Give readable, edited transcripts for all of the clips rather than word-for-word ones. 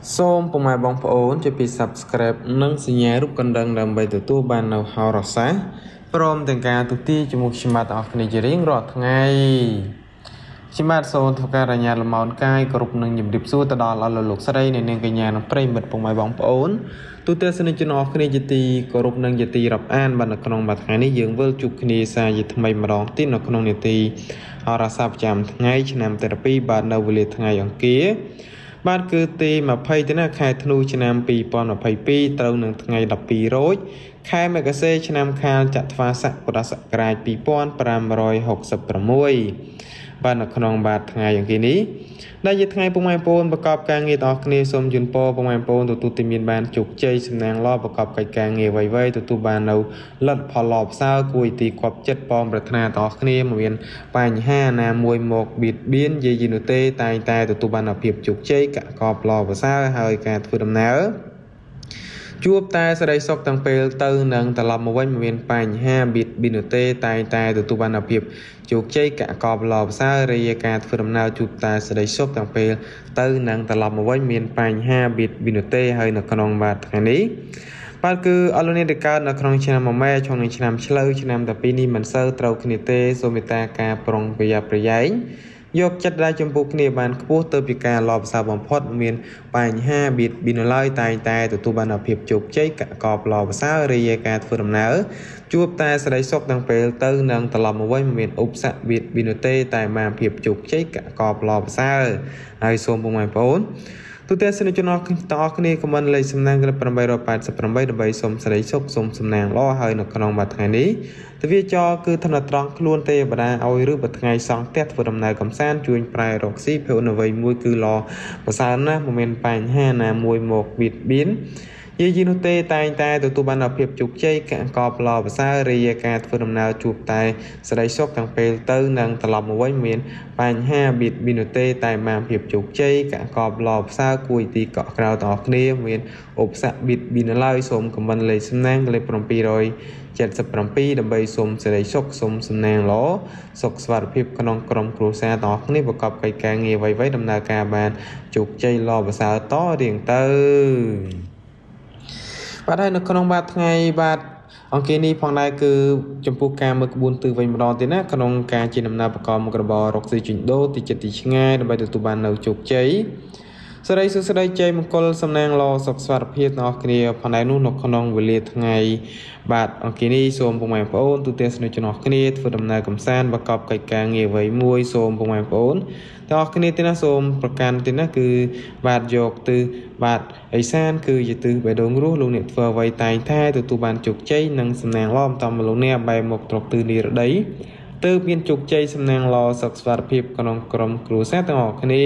សូមពុកម៉ែបងប្អូនជួយពី Subscribe និងសញ្ញារូបកណ្ដឹងដើម្បីទទួលបាននូវហោរាសាស្ត្រព្រមទាំងការទូទាយជាមួយខ្ញុំបាទអរគ្នាជារៀងរាល់ថ្ងៃខ្ញុំបាទសូមធ្វើការរញ្ញាលំអោនកាយគ្រប់នឹងជំរាបសួរទៅដល់អស់លោកស្រីនិងនាងកញ្ញានិងប្រិយមិត្តពុកម៉ែបងប្អូនទូទស្សនិកជនអរគ្នាជាទីគោរពនិងជាទីរាប់អានបាទនៅក្នុងមួយថ្ងៃនេះយើងវិលជួបគ្នាសាជាថ្មីម្ដងទៀតនៅក្នុងនាទីហោរាសាស្ត្រប្រចាំថ្ងៃឆ្នាំទី2បាទនៅវេលាថ្ងៃអង្គារបាទគឺទី20ទៅណាខែធ្នូឆ្នាំ2022ត្រូវនឹងថ្ងៃ12រោចខែមករាឆ្នាំខាលចត្វាស័កពុរសករាជ2566បាទនៅក្នុងបាទថ្ងៃអង្គារនេះដែលជាថ្ងៃពុកម៉ែបងប្អូនប្រកបការងារទាំងអស់គ្នាសូមជូនពរពុកម៉ែបងប្អូនទទួលទីមានបានជោគជ័យសំណាងល្អប្រកបកិច្ចការងារអ្វីៗទទួលបាននៅលទ្ធផលល្អប្រសើរគួរទីគប់ចិត្តបងប្រាថ្នាទាំងអស់គ្នាមិនមានបញ្ហាណាមួយមកបៀតបៀនយាយនោះទេតែងតែទទួលបានភាពជោគជ័យកកបល្អប្រសើរហើយការធ្វើដំណើរជួបតែសេរីសុខទាំងពេលទៅនឹងត្រឡប់មកវិញមិនមានបញ្ហាបៀតបៀននោះទេតែងតែទទួលបានភាពជោគជ័យកកបល្អប្រសើររាយការធ្វើដំណើរជួបតែសេរីសុខទាំងពេលទៅនឹងត្រឡប់មកវិញមានបញ្ហាបៀតបៀននោះទេហើយនៅក្នុងបាទថ្ងៃនេះបាទគឺអរលោកអ្នកដែលកើតនៅក្នុងឆ្នាំមួយម៉ែក្នុងឆ្នាំឆ្លូវឆ្នាំ12នេះមិនសូវត្រូវគ្នាទេសូមមេត្តាការប្រុងប្រយ័ត្នប្រយែងយកចិត្តដែលចំពោះគ្នាបានខ្ពស់ទៅពីការល្អប្រសើរបំផុតមានបញ្ហាបៀតបៀនឡើយតែងតែទទួលបានភាពជោគជ័យកកបល្អប្រសើររាយការធ្វើដំណើរជួបតែសេរីសុខទាំងពេលទៅនឹងត្រឡប់មកវិញមិនមានឧបសគ្គបៀតបៀនទេតែបានភាពជោគជ័យកកបល្អប្រសើរហើយសូមបងប្អូនទូទាំងសិនជនអស់គ្នាខមមិនលេខសំណាង888ដើម្បីសូមសេរីសុខសូមសំណាងល្អហើយនៅក្នុងមួយថ្ងៃនេះទវាចរគឺឋានត្រង់ខ្លួនទេវតាឲ្យឬមួយថ្ងៃសង់ផ្ទះធ្វើដំណើរកំសាន្តជួញប្រែរកស៊ីភៅនវ័យមួយគឺល្អប្រសើរណាស់មិនមានបញ្ហាណាមួយមកបៀតបៀនយាយនោះទេតែងតែទទួលបានភាពជោគជ័យកកបល្អប្រសើររាយការធ្វើដំណើរជួបតែសេរីសុខទាំងពេលទៅនឹងត្រឡប់មកវិញមានបញ្ហាបៀតបៀននោះទេតែបានភាពជោគជ័យកកបល្អប្រសើរគួរទីកក់ក្រៅទាំងអស់គ្នាមានឧបសគ្គបៀតបៀនឡើយសូមខមមិនលេខសំណាងលេខ777ដើម្បីសូមសេរីសុខសូមសំណាងល្អសុខសុវត្ថិភាពក្នុងក្រុមគ្រួសារទាំងអស់គ្នាប្រកបកិច្ចការងារអ្វីៗដំណើរការបានជោគជ័យល្អប្រសើរតរៀងទៅបាទហើយនៅក្នុងបាទថ្ងៃបាទអង្គារនេះផងដែរគឺចំពោះការមើលក្បួនទិសវិញម្ដងទៀតណាក្នុងការជាដំណើរប្រកបមុខរបររកស៊ីជួញដូរទីចិត្តទីឆ្ងាយដើម្បីទទួលបាននៅជោគជ័យសេរីសុខស្ដីជ័យមង្គលសំណាងល្អសុខសុវត្ថិភាពទាំងអស់គ្នាផងដែរនោះនៅក្នុងវេលាថ្ងៃបាទអង្គារនេះសូមពុកម៉ែបងប្អូនទូទាំងស្នេហ៍ជនអស់គ្នាធ្វើដំណើរកំសាន្តប្រកបកិច្ចការងារអ្វីមួយសូមពុកម៉ែបងប្អូនទាំងអស់គ្នាទៀតណាសូមប្រកាន់ទៀតណាគឺបាទយកទិសបាទអេសានគឺជាទិសបេះដូងរស់លោកអ្នកធ្វើអ្វីតែងតែទទួលបានជោគជ័យនិងសំណាងល្អតាមលោកអ្នកបែរមកត្រកទិសនិរដីទើបមានជោគជ័យសំណាងល្អសុខសុវត្ថិភាពក្នុងក្រុមគ្រួសារទាំងអស់គ្នា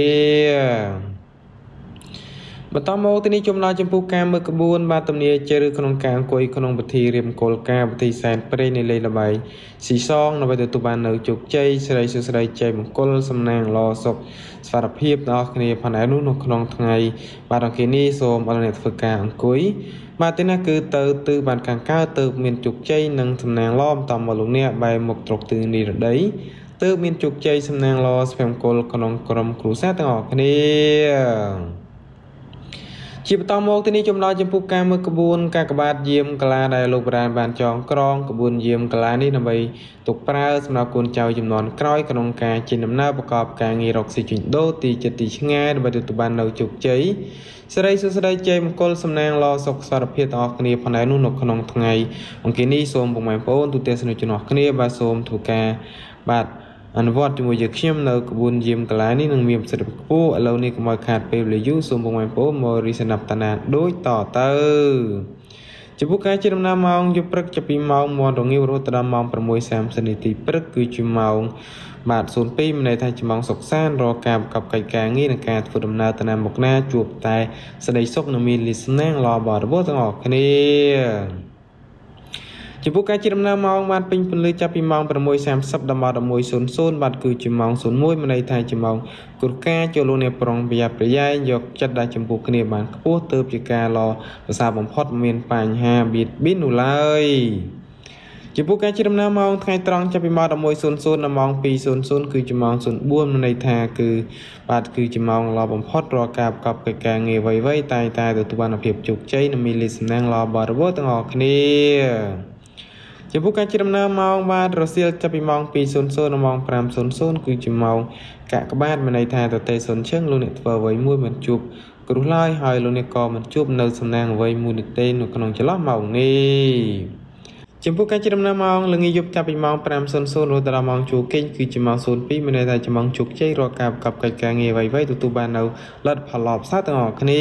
បន្តមកទីនេះចំណាយចំពោះការមើលក្បួនបាទទំនាជឬក្នុងការអង្គុយក្នុងពិធីរៀបមង្គលការពិធីសែនព្រេងនៃលេខល្បីស៊ីសងដើម្បីទទួលបាននៅជោគជ័យសេរីសុខស្ដីជ័យមង្គលសំណាងល្អសុខសុវត្ថិភាពដល់គ្នាផងដែរនោះនៅក្នុងថ្ងៃបាទអង្គារនេះសូមអរអ្នកធ្វើការអង្គុយបាទទីនេះគឺទៅទិសបានខាងកើតទៅមានជោគជ័យនិងសំណាងល្អតាមមកលោកអ្នកបែរមុខត្រកទិសនិរដីទើបមានជោគជ័យសំណាងល្អសុភមង្គលក្នុងក្រុមគ្រួសារទាំងអស់គ្នាជាបន្តមកទីនេះចំណាយចំពោះការមើលក្បួនការកបាតយាមកលាដែលលោកបរានបានចងក្រងក្បួនយាមកលានេះដើម្បីទុកប្រើសម្រាប់កូនចៅចំនួនក្រោយក្នុងការជិះដំណើរប្រកបការងាររកស៊ីជួញដូរទីចិត្តទីឆ្ងាយដើម្បីទទួលបាននៅជោគជ័យសេរីសុខស្ដីជ័យមង្គលសំណាងល្អសុខសុវត្ថិភាពទាំងអស់គ្នាផងដែរនោះនៅក្នុងថ្ងៃអង្គារនេះសូមពុកម៉ែបងប្អូនទូទាំងស្នេហ៍ជនអស់គ្នាបាទសូមធ្វើការបាទអនុវត្តជាមួយយើងខ្ញុំនៅក្បួនយាមកលានេះនឹងមានប្រសិទ្ធភាពខ្ពស់ឥឡូវនេះកុំឲ្យខាតពេលវេលាយូរសូមបងប្អូនមករីសណាប់តាណាដូចតទៅចំពោះការជិះដំណើរម៉ោងយប់ព្រឹកចាប់ពីម៉ោង1រងាវរហូតដល់ម៉ោង 6:30 នាទីព្រឹកគឺជាម៉ោងបាទ02មានន័យថាជាម៉ោងសុខសាន្តរកការប្រកបកិច្ចការងារនិងការធ្វើដំណើរទៅណាមកណាជួបតែសេចក្តីសុខនិងមានលាភសំណាងល្អបរិបូរណ៍ទាំងអស់គ្នាចំពោះការជិះដំណើរម៉ោងបានពេញពន្លឺចាប់ពីម៉ោង 6:30 ដល់ម៉ោង 11:00 បាទគឺជាម៉ោង01មានន័យថាជាម៉ោងគោលការណ៍ចូលលោកអ្នកប្រុងប្រយ័ត្នប្រយែងយកចិត្តដាក់ចំពោះគ្នាបានខ្ពស់ទើបជាការល្អប្រសើរបំផុតមានបញ្ហាបៀតបៀននោះឡើយចំពោះការជិះដំណើរម៉ោងថ្ងៃត្រង់ចាប់ពីម៉ោង 11:00 ដល់ម៉ោង 2:00 គឺជាម៉ោង 04 មានន័យថាគឺបាទគឺជាម៉ោងល្អបំផុតរាល់ការប្រកបកិច្ចការងារអ្វីៗតែទទួលបានភាពជោគជ័យនិងមានលាភសំណាងល្អបរិបូរណ៍ទាំងអស់គ្នាចំពោះការជិះដំណើរម៉ោងបាទរសៀលចាប់ពីម៉ោង 2:00 ដល់ម៉ោង 5:00 គឺជាម៉ោងកាកបាទមានន័យថាតទេសុនជឹងលោកអ្នកធ្វើអ្វីមួយមិនជួបគ្រោះឡើយហើយលោកអ្នកក៏មិនជួបនៅសំណាងអ្វីមួយនោះទេនៅក្នុងចន្លោះម៉ោងនេះចំពោះការជិះដំណើរម៉ោងល្ងាចយប់ចាប់ពីម៉ោង 5:00 រហូតដល់ម៉ោងជួកិច្ចគឺជាម៉ោង 02 មានន័យថាជាម៉ោងជោគជ័យរាល់ការប្រកបកិច្ចការងារអ្វីៗទទួលបាននៅលទ្ធផលល្អប្រសើរទាំងអស់គ្នា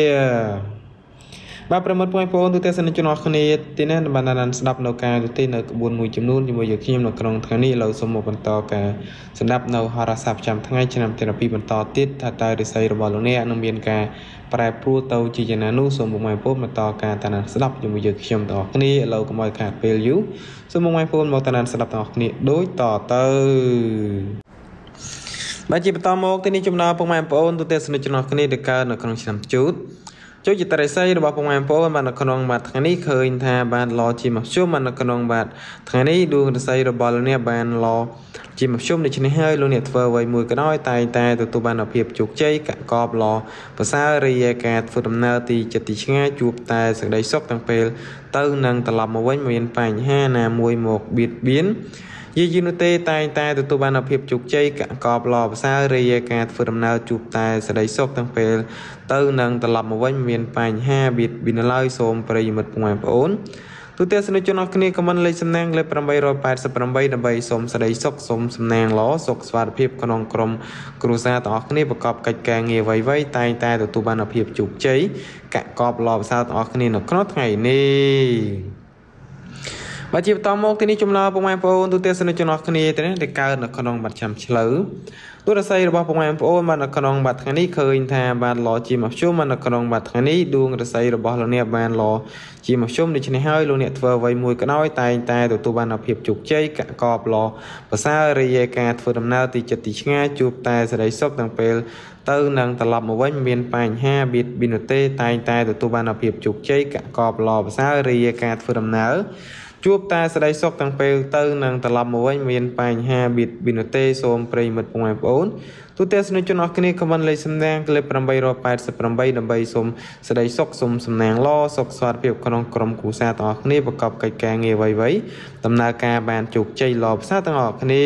បាទប្រិមត្តបងប្អូនទូទាំងសិស្សជនអរគ្នាទីនេះបានស្ដាប់នៅការទូទីនៅក្បួនមួយចំនួនជាមួយយើងខ្ញុំនៅក្នុងថ្ងៃនេះឥឡូវសូមមកបន្តការស្ដាប់នៅហោរាសាស្ត្រប្រចាំថ្ងៃឆ្នាំទី12បន្តទៀតថាតើរិស័យរបស់លោកអ្នកនឹងមានការប្រែប្រួលទៅជាយ៉ាងណានោះសូមបងប្អូនបន្តការតាមស្ដាប់ជាមួយយើងខ្ញុំទាំងអស់គ្នាឥឡូវកុំឲ្យខាតពេលយូរសូមបងប្អូនមកតាមស្ដាប់ទាំងអស់គ្នាដូចតទៅបាទជាបន្តមកទីនេះចំណោមបងប្អូនទូទាំងសិស្សជនអរគ្នាដែលកើតនៅក្នុងឆ្នាំជូតចូលចិត្តរិស័យរបស់បងប្អូនបាននៅក្នុងបាទថ្ងៃនេះឃើញថាបានឡជាមធ្យមបាននៅក្នុងបាទថ្ងៃនេះដួងរិស័យរបស់លោកអ្នកបានឡជាមធ្យមដូច្នេះហើយលោកអ្នកធ្វើអ្វីមួយក៏ដោយតែទទួលបានភាពជោគជ័យកកបឡប្រសើររីឯការធ្វើដំណើរទីចិត្តទីឆ្ងាយជួបតែសេចក្តីសុខទាំងពេលទៅនឹងត្រឡប់មកវិញមានបញ្ហាណាមួយមកបៀតបៀនយីនោះទេតែទទួលបានភាពជោគជ័យកកបឡប្រសើររីឯការធ្វើដំណើរជួបតែសេចក្តីសុខទាំងពេលទៅនឹងត្រឡប់មកវិញមានបញ្ហាបៀតបៀនឡើយសូមប្រិយមិត្តបងប្អូនទូទាំងសិស្សជនអរគ្នាខមមិនលេខសំណាងលេខ888ដើម្បីសូមសេចក្តីសុខសូមសំណាងល្អសុខស្វាធិភាពក្នុងក្រុមគ្រួសារទាំងអស់គ្នាប្រកបកិច្ចការងារអ្វីៗតែទទួលបានភាពជោគជ័យកកបល្អប្រសើរទាំងអស់គ្នានៅក្នុងថ្ងៃនេះបាទជាបន្តមកទីនេះចំណោមបងប្អូនទូទាំងសិស្សជនអរគ្នាទៅនេះដែលកើតនៅក្នុងបាត់ចាំឆ្លូវទូរស័យរបស់បងប្អូនបាននៅក្នុងបាត់ថ្ងៃនេះឃើញថាបានឡជាមធ្យមបាននៅក្នុងបាត់ថ្ងៃនេះដួងរស័យរបស់លោកអ្នកបានឡជាមធ្យមដូច្នេះហើយលោកអ្នកធ្វើអ្វីមួយក៏ដោយតែទទួលបានភាពជោគជ័យកកបឡប្រសើររីឯការធ្វើដំណើរទីចិត្តទីឆ្ងាយជួបតែសេចក្តីសុខទាំងពេលទៅនឹងត្រឡប់មកវិញមានបញ្ហាបៀតបៀនទេតែទទួលបានភាពជោគជ័យកកបឡប្រសើររីឯការធ្វើដំណើរជួបតែសេចក្តីសុខទាំងពេលទៅនឹងត្រឡប់មកវិញមានបញ្ហាបៀតបៀនទេសូមប្រិយមិត្តបងប្អូនទូទាំងសិស្សជនអរគ្នាខមមិនលេខសំណាងលេខ888ដើម្បីសូមសេចក្តីសុខសូមសំណាងល្អសុខស្វាធិភាពក្នុងក្រុមគ្រួសារទាំងអស់គ្នាប្រកបកិច្ចការងារអ្វីៗដំណើរការបានជោគជ័យល្អប្រសើរទាំងអស់គ្នា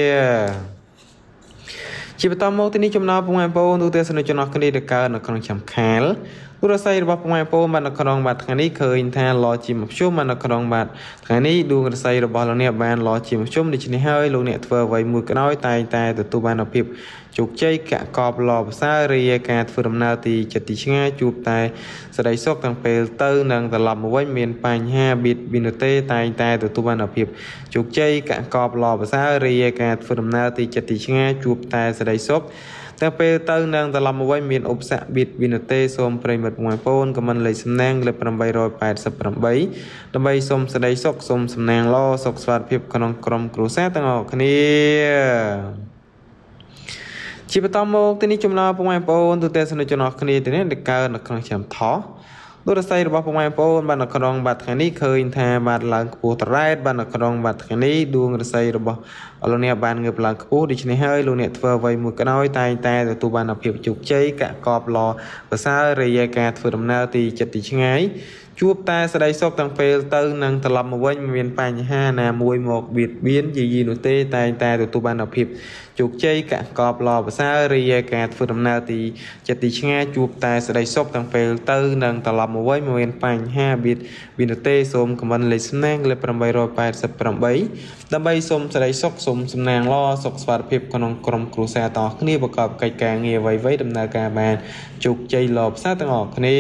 ជាបន្តមកទីនេះចំណោមបងប្អូនទូទាំងសិស្សជនអរគ្នាដែលកើតនៅក្នុងឆ្នាំខាលទូរស័យរបស់បងប្អូនបាននៅក្នុងបាទថ្ងៃនេះឃើញថាឡជាមធ្យមបាននៅក្នុងបាទថ្ងៃនេះដួងរស័យរបស់លោកអ្នកបានឡជាមធ្យមដូច្នេះហើយលោកអ្នកធ្វើអ្វីមួយក៏ដោយតែទទួលបានភាពជោគជ័យកកបឡប្រសើររីឯការធ្វើដំណើរទីចិត្តទីឆ្ងាយជួបតែសេចក្តីសុខទាំងពេលទៅនឹងត្រឡប់មកវិញមានបញ្ហាបៀតបៀនទេតែទទួលបានភាពជោគជ័យកកបឡប្រសើររីឯការធ្វើដំណើរទីចិត្តទីឆ្ងាយជួបតែសេចក្តីសុខតែពេលទៅនឹងត្រឡប់មកវិញមានឧបសគ្គបៀតបៀនទេសូមប្រិយមិត្តបងប្អូនខមមិនលេខសំណាងលេខ888ដើម្បីសូមសេចក្តីសុខសូមសំណាងល្អសុខស្វាធិភាពក្នុងក្រុមគ្រួសារទាំងអស់គ្នាជាបន្តមកទីនេះចំណោមបងប្អូនទូទាំងសិស្សជនអរគ្នាទីនេះដែលកើតនៅក្នុងឆ្នាំថោះទូរស័យរបស់បងប្អូនបាននៅក្នុងបាទថ្ងៃនេះឃើញថាបាទឡើងខ្ពស់ត្រែតបាននៅក្នុងបាទថ្ងៃនេះដួងរស័យរបស់លោកអ្នកបានងើបឡើងខ្ពស់ដូច្នេះហើយលោកអ្នកធ្វើអ្វីមួយក៏ដោយតែទទួលបានភាពជោគជ័យកកបឡប្រសើររីឯការធ្វើដំណើរទីចិត្តទីឆ្ងាយជួបតែសេចក្តីសុខទាំងពេលទៅនឹងត្រឡប់មកវិញមានបញ្ហាណាមួយមកបៀតបៀនយីនោះទេតែទទួលបានភាពជោគជ័យកកបឡប្រសើររីឯការធ្វើដំណើរទីចិត្តទីឆ្ងាយជួបតែសេចក្តីសុខទាំងពេលទៅនឹងត្រឡប់មកវិញមានបញ្ហាបៀតបៀនទេសូមខមមិនលេខសំណាងលេខ888ដើម្បីសូមសេចក្តីសុខសូមសំណាងល្អសុខស្វាធិភាពក្នុងក្រុមគ្រួសារទាំងអស់គ្នាប្រកបកិច្ចការងារអ្វីៗដំណើរការបានជោគជ័យល្អប្រសើរទាំងអស់គ្នា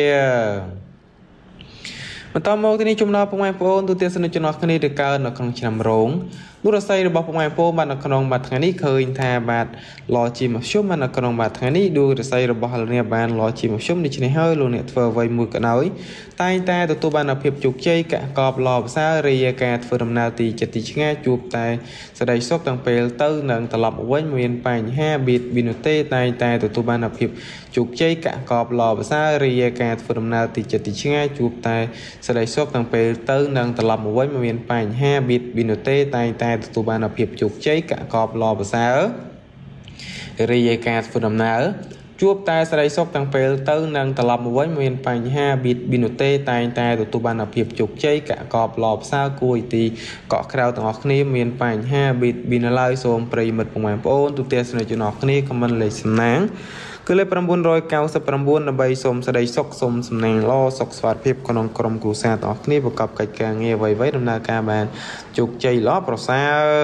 បន្តមកទីនេះចំណោមបងប្អូនទូទាំងសិស្សជនអរគ្នាដែលកើតនៅក្នុងឆ្នាំរោងទូរស័យរបស់បងប្អូនបាននៅក្នុងបាទថ្ងៃនេះឃើញថាបាទឡជាមធ្យមបាននៅក្នុងបាទថ្ងៃនេះទូរស័យរបស់លោកអ្នកបានឡជាមធ្យមដូច្នេះហើយលោកអ្នកធ្វើអ្វីមួយក៏ដោយតែទទួលបានភាពជោគជ័យកកបឡប្រសើររីឯការធ្វើដំណើរទីចិត្តទីឆ្ងាយជួបតែសេចក្តីសុខទាំងពេលទៅនឹងត្រឡប់មកវិញមានបញ្ហាបៀតបៀនទេតែទទួលបានភាពជោគជ័យកកបឡប្រសើររីឯការធ្វើដំណើរទីចិត្តទីឆ្ងាយជួបតែស្ដីសុខទាំងពេលទៅនឹងត្រឡប់មកវិញមិនមានបញ្ហាបៀតបៀនទេតែងតែទទួលបានភាពជោគជ័យកកបល្អប្រសើររាយការណ៍ធ្វើដំណើរជួបតែស្ដីសុខទាំងពេលទៅនឹងត្រឡប់មកវិញមិនមានបញ្ហាបៀតបៀនទេតែងតែទទួលបានភាពជោគជ័យកកបល្អប្រសើរគួរទីកក់ក្រៅទាំងអស់គ្នាមានបញ្ហាបៀតបៀនឡើយសូមប្រិយមិត្តបងប្អូនទូទាំងស្នេហ៍ជនអស់គ្នាខមមិនលេខសំណាងគឺលេខ999ដើម្បីសូមស្ដីសុខសូមសំណាងល្អសុខស្វាធិភាពក្នុងក្រុមគ្រួសារទាំងអស់គ្នាប្រកបកិច្ចការងារអ្វីៗដំណើរការបានជោគជ័យល្អប្រសើរ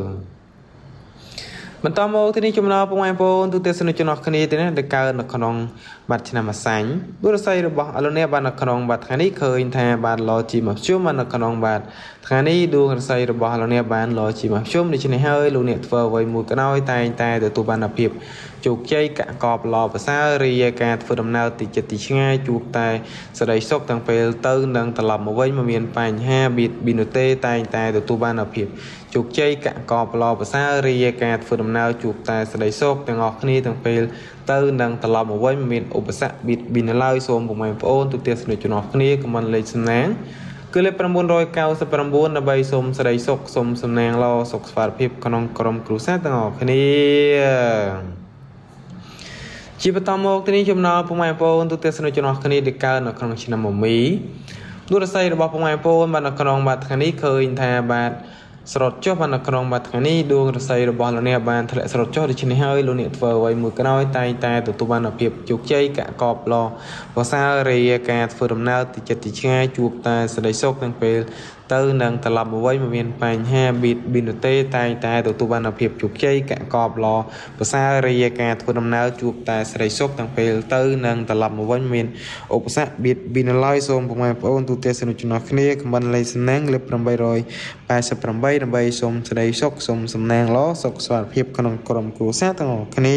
បន្តមកទីនេះចំណោមបងប្អូនទូទាំងស្នេហ៍ជនអស់គ្នាទីនេះដែលកើតនៅក្នុងបាត់ឆ្នាំអាសាញ់បុរស័យរបស់អលនេបាននៅក្នុងបាត់ថ្ងៃនេះឃើញថាបានឡជីមកជុំបាននៅក្នុងបាត់ថ្ងៃនេះដួងរស័យរបស់អលនេបានឡជីមកជុំដូច្នេះហើយលោកអ្នកធ្វើអ្វីមួយក៏ដោយតែងតែទទួលបានភាពជោគជ័យកកបល្អប្រសើររាយការធ្វើដំណើរទីចិត្តទីឆ្ងាយជួបតែសេចក្តីសុខទាំងពេលទៅនឹងត្រឡប់មកវិញមិនមានបញ្ហាបៀតបៀនទេតែងតែទទួលបានភាពជោគជ័យកកបល្អប្រសើររាយការធ្វើដំណើរជួបតែសេចក្តីសុខទាំងអស់គ្នាទាំងពេលទៅនឹងត្រឡប់មកវិញមិនមានឧបសគ្គបៀតបៀនឡើយសូមបងប្អូនទូទាំងស្នេហ៍ជនអស់គ្នាខមមិនលេខសំណាងគឺលេខ999ដើម្បីសូមសេចក្តីសុខសូមសំណាងល្អសុខស្វាធិភាពក្នុងក្រុមគ្រួសារទាំងអស់គ្នាជាបន្តមកទីនេះចំណោមបងប្អូនទូទាំងស្នេហ៍ជនអស់គ្នាដែលកើតនៅក្នុងឆ្នាំមមីដួងរស័យរបស់បងប្អូនបាននៅក្នុងបាត់ថ្ងៃនេះឃើញថាបាទស្រត់ចុះបាននៅក្នុងបាត់ថ្ងៃនេះដួងរស័យរបស់លោកអ្នកបានធ្លាក់ស្រត់ចុះដូច្នេះហើយលោកអ្នកធ្វើអ្វីមួយក៏ដោយតែងតែទទួលបានភាពជោគជ័យកកបល្អប្រសើររាយការធ្វើដំណើរទីចិត្តទីឆ្ងាយជួបតែសេចក្តីសុខទាំងពេលទៅនឹងត្រឡប់មកវិញមិនមានបញ្ហាបៀតបៀនទេតែងតែទទួលបានភាពជោគជ័យកកបល្អប្រសើររាយការធ្វើដំណើរជួបតែសេចក្តីសុខទាំងពេលទៅនឹងត្រឡប់មកវិញមានឧបសគ្គបៀតបៀនឡើយសូមបងប្អូនទូទាំងស្នេហ៍ជនគ្នាខមមិនលេខសំណាងលេខ888ដើម្បីសូមសេចក្តីសុខសូមសំណាងល្អសុខស្វាធិភាពក្នុងក្រុមគ្រួសារទាំងអស់គ្នា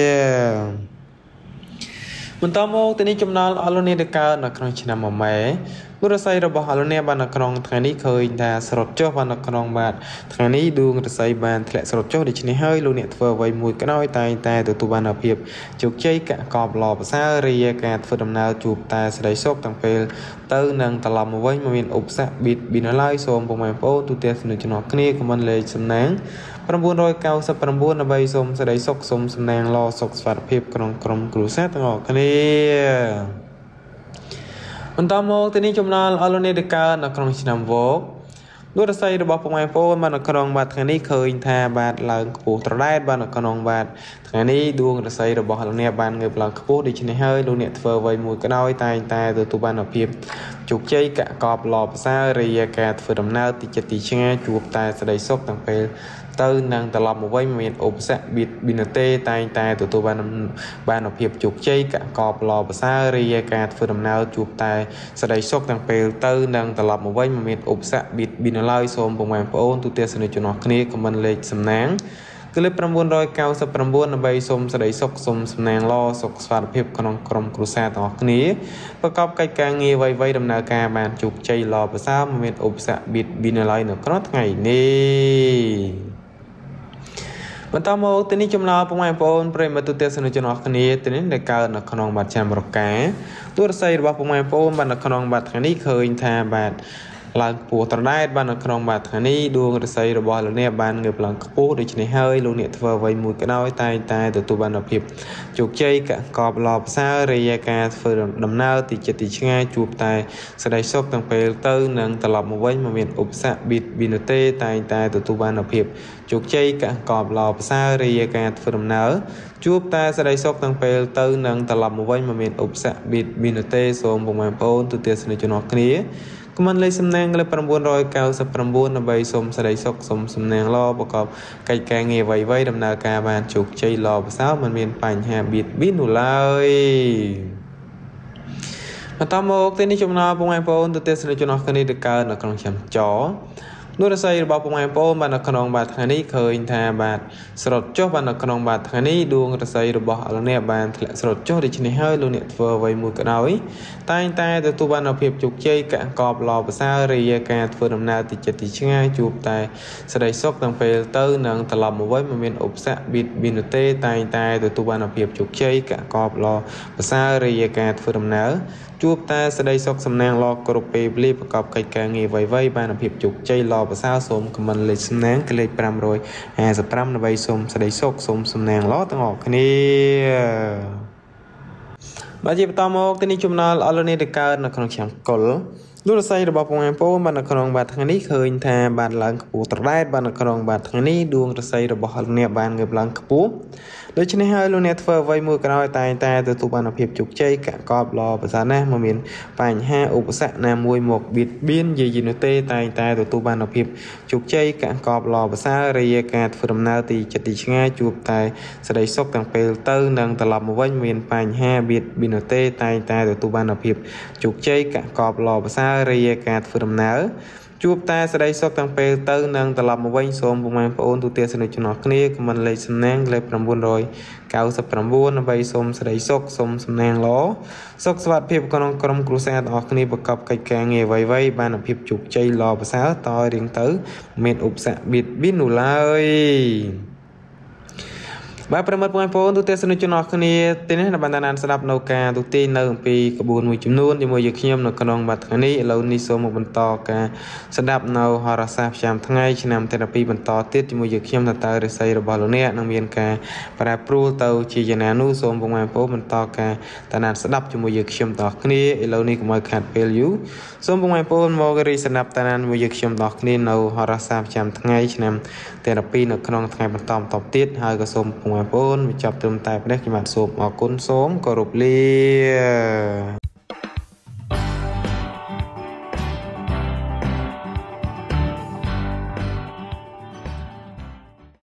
បន្តមកទីនេះចំណោមអលនីដែលកើតនៅក្នុងឆ្នាំមម៉ែបុរស័យរបស់អលនីបាននៅក្នុងថ្ងៃនេះឃើញថាស្រត់ចុះបាននៅក្នុងបាតថ្ងៃនេះដួងរស័យបានធ្លាក់ស្រត់ចុះដូច្នេះហើយលោកអ្នកធ្វើអ្វីមួយក៏ដោយតែងតែទទួលបានភាពជោគជ័យកកបល្អប្រសើររាយការធ្វើដំណើរជួបតែសេចក្តីសុខទាំងពេលទៅនឹងត្រឡប់មកវិញមិនមានឧបសគ្គបៀតបៀនឡើយសូមបងប្អូនទូទាំងស្នេហ៍ជនគ្នាខមមិនលេខសំណាង999ដើម្បីសូមសេចក្តីសុខសូមសំណាងល្អសុខស្វាធិភាពក្នុងក្រុមគ្រួសារទាំងអស់គ្នាបន្តមកទីនេះចំណោមអលនេដកើតនៅក្នុងឆ្នាំវោកដួងរស័យរបស់បងប្អូនបាននៅក្នុងបាត់ថ្ងៃនេះឃើញថាបាទឡើងខ្ពស់ត្រដែតបាននៅក្នុងបាត់ថ្ងៃនេះដួងរស័យរបស់លោកអ្នកបានងើបឡើងខ្ពស់ដូច្នេះហើយលោកអ្នកធ្វើអ្វីមួយក៏ដោយតែងតែទទួលបានភាពជោគជ័យកកបល្អប្រសើររាយការធ្វើដំណើរទីចិត្តទីឆ្ងាយជួបតែសេចក្តីសុខទាំងពេលទៅនឹងត្រឡប់មកវិញមានឧបសគ្គបៀតបៀនទេតែងតែទទួលបានភាពជោគជ័យកកបល្អប្រសើររាយការធ្វើដំណើរជួបតែសេចក្តីសុខទាំងពេលទៅនឹងត្រឡប់មកវិញមានឧបសគ្គបៀតបៀនឡើយសូមបងប្អូនទូទាំងស្នេហ៍ជនអស់គ្នាខមមិនលេខសំណាងគឺលេខ999ដើម្បីសូមសេចក្តីសុខសូមសំណាងល្អសុខស្វាធិភាពក្នុងក្រុមគ្រួសារទាំងអស់គ្នាប្រកបកិច្ចការងារអ្វីៗដំណើរការបានជោគជ័យល្អប្រសើរមិនមានឧបសគ្គបៀតបៀនឡើយនៅក្នុងថ្ងៃនេះបន្តមកទីនេះចំណោមបងប្អូនប្រិយមិត្តទូទាំងស្នេហ៍ជនអស់គ្នាទីនេះដែលកើតនៅក្នុងបាត់ឆ្នាំរកាទូរស័យរបស់បងប្អូនបាននៅក្នុងបាត់ថ្ងៃនេះឃើញថាបាទឡើងខ្ពស់ត្រដែតបាននៅក្នុងបាត់ថ្ងៃនេះដួងរស័យរបស់លោកអ្នកបានងើបឡើងខ្ពស់ដូច្នេះហើយលោកអ្នកធ្វើអ្វីមួយក៏ដោយតែងតែទទួលបានភាពជោគជ័យកកបល្អប្រសើររាយការធ្វើដំណើរទីចិត្តទីឆ្ងាយជួបតែសេចក្តីសុខទាំងពេលទៅនឹងត្រឡប់មកវិញមិនមានឧបសគ្គបៀតបៀនទេតែងតែទទួលបានភាពជោគជ័យកកបល្អប្រសើររាយការធ្វើដំណើរជួបតែសេចក្តីសុខទាំងពេលទៅនឹងត្រឡប់មកវិញមិនមានឧបសគ្គបៀតបៀនទេសូមបងប្អូនទូទាំងស្នេហ៍ជនអស់គ្នាខមមិនលេខសំណាងលេខ999ដើម្បីសូមសេចក្តីសុខសូមសំណាងល្អប្រកបកិច្ចការងារអ្វីៗដំណើរការបានជោគជ័យល្អប្រសើរមិនមានបញ្ហាបៀតបៀននោះឡើយបន្តមកទីនេះចំណោមបងប្អូនទូទាំងស្នេហ៍ជនអស់គ្នាដែលកើតនៅក្នុងឆ្នាំចដួងរស័យរបស់បងប្អូនបាននៅក្នុងបាតថ្ងៃនេះឃើញថាបាទស្រត់ចុះបាននៅក្នុងបាតថ្ងៃនេះដួងរស័យរបស់លោកអ្នកបានធ្លាក់ស្រត់ចុះដូច្នេះហើយលោកអ្នកធ្វើអ្វីមួយក៏ដោយតែងតែទទួលបានភាពជោគជ័យកកបល្អប្រសើររាយការធ្វើដំណើរទីចិត្តទីឆ្ងាយជួបតែសេចក្តីសុខទាំងពេលទៅនឹងត្រឡប់មកវិញមិនមានឧបសគ្គបៀតបៀនទេតែងតែទទួលបានភាពជោគជ័យកកបល្អប្រសើររាយការធ្វើដំណើរជួបតែសេចក្តីសុខសំណាងល្អគ្រប់ពេលវេលាប្រកបកិច្ចការងារអ្វីៗបានភាពជោគជ័យល្អប្រសើរសូមខមមិនលេខសំណាងគឺលេខ555ដើម្បីសូមសេចក្តីសុខសូមសំណាងល្អទាំងអស់គ្នាបាទជាបន្តមកទីនេះចំណល់អលនីទៅកើតនៅក្នុងឆ្នាំកុលលោករស័យរបស់ពងឯពូបាននៅក្នុងបាទថ្ងៃនេះឃើញថាបានឡើងខ្ពស់ត្រដែតបាននៅក្នុងបាទថ្ងៃនេះដួងរស័យរបស់លោកអ្នកបានងើបឡើងខ្ពស់ដូច្នេះហើយលោកអ្នកធ្វើអ្វីមួយក្រោយតែងតែទទួលបានភាពជោគជ័យកកបល្អប្រសើរណាស់មិនមានបញ្ហាឧបសគ្គណាមួយមកបៀតបៀនយាយីនោះទេតែងតែទទួលបានភាពជោគជ័យកកបល្អប្រសើររាយការធ្វើដំណើរទីចិត្តទីឆ្ងាយជួបតែសេចក្តីសុខទាំងពេលទៅនិងត្រឡប់មកវិញមានបញ្ហាបៀតបៀននោះទេតែងតែទទួលបានភាពជោគជ័យកកបល្អប្រសើររាយការធ្វើដំណើរជួបតែសេចក្តីសុខទាំងពេលទៅនិងត្រឡប់មកវិញសូមពុកម៉ែបងប្អូនទូទាំងសនុចំណោះគ្នាខមមិនលេខសំណាងលេខ999ដើម្បីសូមសេចក្តីសុខសូមសំណាងល្អសុខសុវត្ថិភាពក្នុងក្រុមគ្រួសារទាំងអស់គ្នាប្រកបកិច្ចការងារអ្វីៗបានភាពជោគជ័យល្អប្រសើរតរៀងទៅមានឧបសគ្គបៀតបៀននោះឡើយបាទប្រិមត្តបងប្អូនទូទាំងសនុចំណោះគ្នាទីនេះបានតាមស្ដាប់នៅការទូទីនៅអំពីក្បួនមួយចំនួនជាមួយយើងខ្ញុំនៅក្នុងបាទថ្ងៃនេះឥឡូវនេះសូមមកបន្តការស្ដាប់នៅហោរាសាស្ត្រប្រចាំថ្ងៃឆ្នាំទី12បន្តទៀតជាមួយយើងខ្ញុំតើរិស័យរបស់លោកអ្នកនឹងមានការប្រែប្រួលទៅជាយ៉ាងណានោះសូមបងប្អូនបន្តការតាមស្ដាប់ជាមួយយើងខ្ញុំតគ្នាឥឡូវនេះកុំឲ្យខាត់ពេលយូរសូមបងប្អូនមករីស្ដាប់តាមជាមួយយើងខ្ញុំតគ្នានៅហោរាសាស្ត្រប្រចាំថ្ងៃឆ្នាំទី12នៅក្នុងថ្ងៃបន្តទៀតហើយក៏សូមបងប្អូនបញ្ចប់ត្រឹមតែប៉ុណ្ណេះខ្ញុំបាទសូមអរគុណសូមគោរពលា